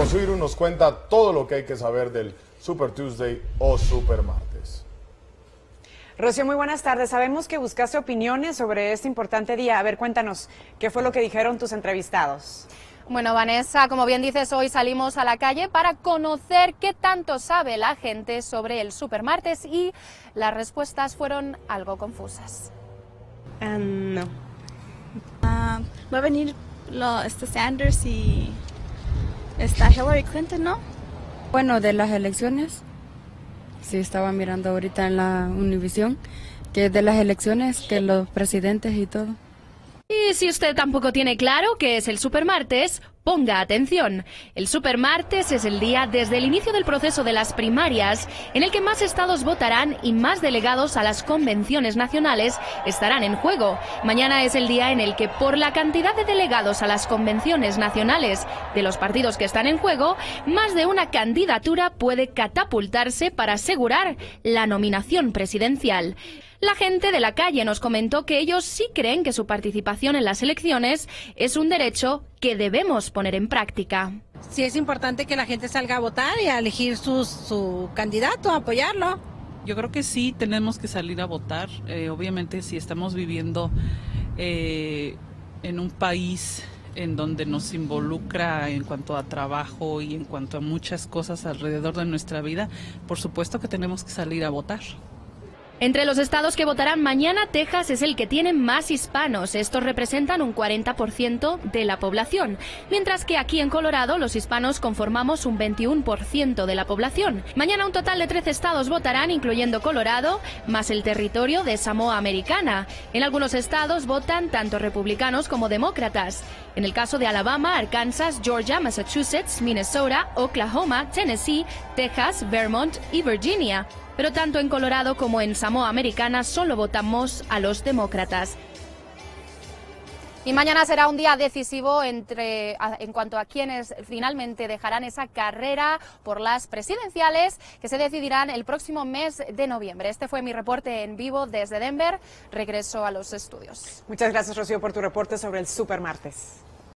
Josué Irún nos cuenta todo lo que hay que saber del Super Tuesday o Super Martes. Rocío, muy buenas tardes. Sabemos que buscaste opiniones sobre este importante día. A ver, cuéntanos, ¿qué fue lo que dijeron tus entrevistados? Bueno, Vanessa, como bien dices, hoy salimos a la calle para conocer qué tanto sabe la gente sobre el Supermartes y las respuestas fueron algo confusas. No. Va a venir Sanders y Hillary Clinton, ¿no? Bueno, de las elecciones, sí estaba mirando ahorita en la Univisión, que de las elecciones, que los presidentes y todo. Y si usted tampoco tiene claro qué es el Supermartes, ponga atención. El Supermartes es el día desde el inicio del proceso de las primarias en el que más estados votarán y más delegados a las convenciones nacionales estarán en juego. Mañana es el día en el que, por la cantidad de delegados a las convenciones nacionales de los partidos que están en juego, más de una candidatura puede catapultarse para asegurar la nominación presidencial. La gente de la calle nos comentó que ellos sí creen que su participación en las elecciones es un derecho que debemos poner en práctica. Sí, es importante que la gente salga a votar y a elegir su candidato, a apoyarlo. Yo creo que sí tenemos que salir a votar. Obviamente, si estamos viviendo en un país en donde nos involucra en cuanto a trabajo y en cuanto a muchas cosas alrededor de nuestra vida, por supuesto que tenemos que salir a votar. Entre los estados que votarán mañana, Texas es el que tiene más hispanos. Estos representan un 40% de la población, mientras que aquí en Colorado los hispanos conformamos un 21% de la población. Mañana un total de 13 estados votarán, incluyendo Colorado, más el territorio de Samoa Americana. En algunos estados votan tanto republicanos como demócratas. En el caso de Alabama, Arkansas, Georgia, Massachusetts, Minnesota, Oklahoma, Tennessee, Texas, Vermont y Virginia. Pero tanto en Colorado como en Samoa Americana solo votamos a los demócratas. Y mañana será un día decisivo en cuanto a quienes finalmente dejarán esa carrera por las presidenciales que se decidirán el próximo mes de noviembre. Este fue mi reporte en vivo desde Denver. Regreso a los estudios. Muchas gracias, Rocío, por tu reporte sobre el Supermartes.